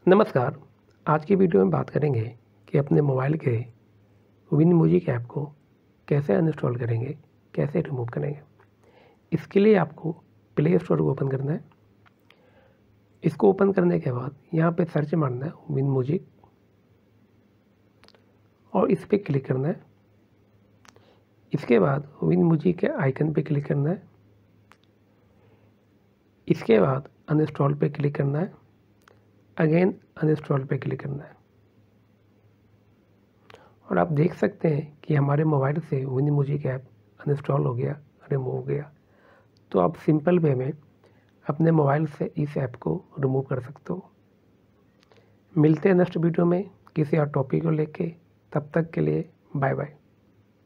नमस्कार। आज की वीडियो में बात करेंगे कि अपने मोबाइल के विन म्यूजिक ऐप को कैसे अनइंस्टॉल करेंगे, कैसे रिमूव करेंगे। इसके लिए आपको प्ले स्टोर को ओपन करना है। इसको ओपन करने के बाद यहाँ पे सर्च मारना है विन म्यूजिक और इस पर क्लिक करना है। इसके बाद विन म्यूजिक के आइकन पे क्लिक करना है। इसके बाद अनइंस्टॉल पे क्लिक करना है। अगेन अनइंस्टॉल पे क्लिक करना है और आप देख सकते हैं कि हमारे मोबाइल से विन म्यूजिक ऐप अनइंस्टॉल हो गया, रिमूव हो गया। तो आप सिंपल वे में अपने मोबाइल से इस ऐप को रिमूव कर सकते हो। मिलते हैं नेक्स्ट वीडियो में किसी और टॉपिक को लेके। तब तक के लिए बाय बाय।